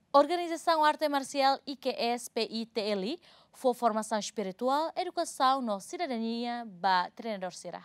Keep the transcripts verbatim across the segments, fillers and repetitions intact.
Organização Arte Marcial I Q S P I T L for formação espiritual, educação no cidadania ba treinador será.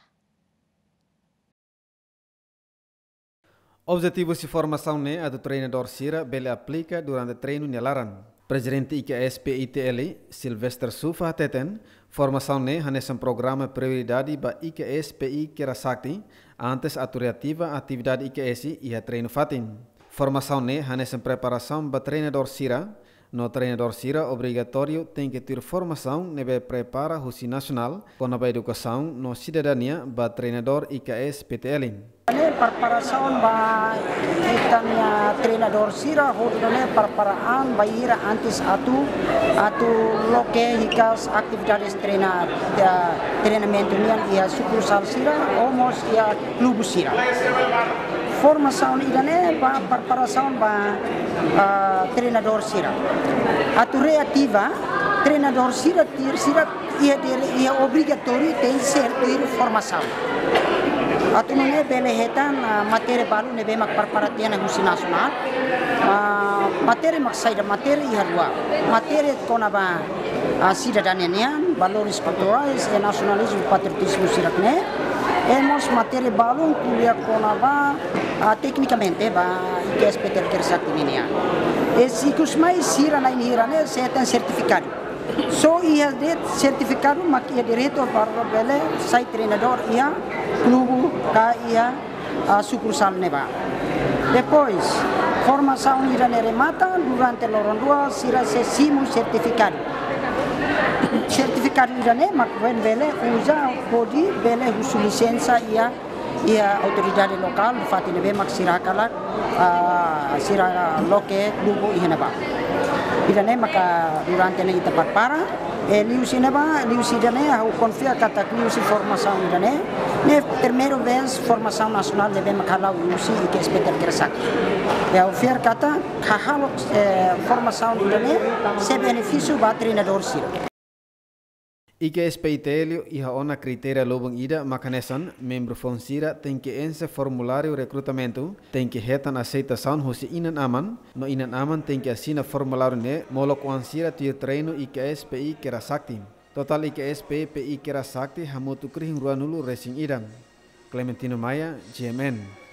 Objetivos de formação né a do treinador Sira bele aplica durante o treino nelaran. Presidente I Q S P I T L, Sylvester Sufa Teten, formação né hanes um programa prioridade ba I Q S P I Kerasakti, antes atuativa atividade I Q S e a treino fatin. Formação né hanes um preparação ba treinador Sira. No treinador Sira obrigatório tem que ter formação nebe prepara husi nacional com a educação no cidadania ba treinador I Q S P T L. Preparação ba kitanya treinador Sira hodone preparaan baira antes atu atu loke hikas atividades treinar da treinamento nian ia sucursal Sira omos ia clube Sira. Formação idane ba preparação ba uh, treinador Sira. Atu reativa treinador Sira tir Sira ia ia obrigatório tem ser ter formação. Atu nune bele hetan uh, materi baru nebe mak perparatian husi nasional uh, materi mak saida materi iharua materi konaba uh, cidadania valores culturais e nacionalismo patriotismo sirakne emos materi baru kuliah konaba uh, tecnicamente ba I Q S P T L Kerasakti esse kusmai sira na inirane setan certificado. So ia det certificado mak ia direito para bele sai treinador ia clube ka ia uh, sucursal neba. Depois formação ira remata durante loron dua sira se simu certificado. Certificado ira ne mak wen bele usa bodi bele husu licença ia ia autoridade lokal fatine be mak sira kala uh, sira loke clube iheneba. Idane maka durante na ita para e liusi na ba liusi dane au confia kata liusi formação idane ne primeiro vez formação nacional deve makala liusi I Q S P T L Kerasakti e au fier kata kahalo formação idane se benefício ba treinador Sira. I Q S P I T L iha ona criteria lobang ida makanesan membro Fonsira tem que ense formulário recrutamento tem que retan aceitação husi inan aman no inan aman tem que assina formulário ne molok wansira tir treino I Q S P I Kerasakti. Total I Q S P I Kerasakti hamutu krihing ruanulu racing idang. Clementino Maya, G M N.